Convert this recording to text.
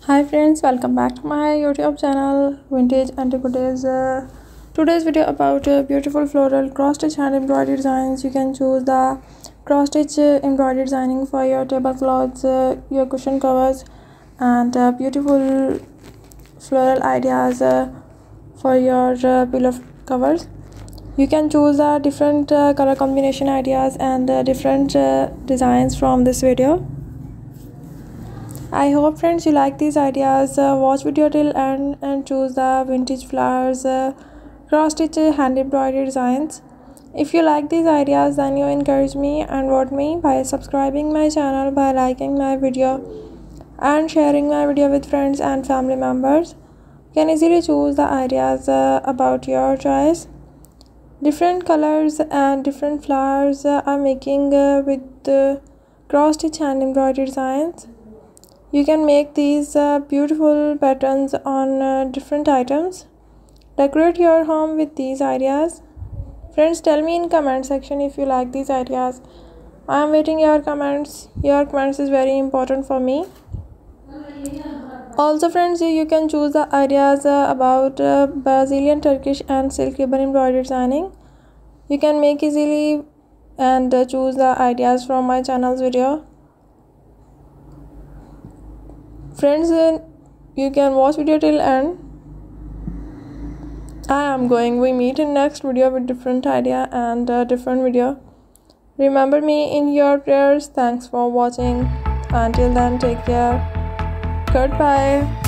Hi friends, welcome back to my YouTube channel Vintage Antiquities. Today's video about beautiful floral cross stitch hand embroidery designs. You can choose the cross stitch embroidery designing for your tablecloths, your cushion covers, and beautiful floral ideas for your pillow covers. You can choose different color combination ideas and different designs from this video. I hope friends you like these ideas. Watch video till end and choose the vintage flowers, cross stitch hand embroidery designs. If you like these ideas, then you encourage me and vote me by subscribing my channel, by liking my video and sharing my video with friends and family members. You can easily choose the ideas about your choice. Different colors and different flowers are making with cross stitch hand embroidery designs. You can make these beautiful patterns on different items. Decorate your home with these ideas. Friends, tell me in comment section if you like these ideas. I am waiting your comments. Your comments is very important for me. Also friends, you can choose the ideas about Brazilian, Turkish and silk ribbon embroidery designing. You can make easily and choose the ideas from my channel's video. Friends, you can watch video till end. We meet in next video with different idea and different video. Remember me in your prayers. Thanks for watching. Until then, take care. Goodbye.